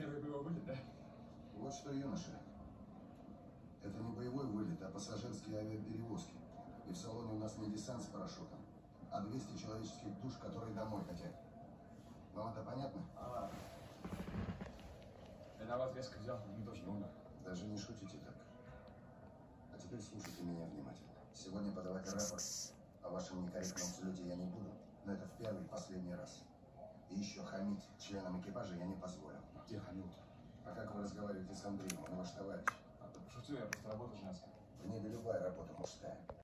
первый боевой вылет, да? Вот что, юноша. Это не боевой вылет, а пассажирские авиаперевозки. И в салоне у нас не десант с парашютом, а 200 человеческих душ, которые домой хотят. Вам это понятно? Я на вас резко взял, мне тоже умер. Даже не шутите так. А теперь слушайте меня внимательно. Сегодня подавать рапорт о вашем некорректном взлете я не буду, но это в первый и последний раз. И еще хамить членам экипажа я не позволю. Где хамил-то? А как вы разговариваете с Андреем, он ваш товарищ? Шучу, я просто работаю женская. В небе любая работа мужская.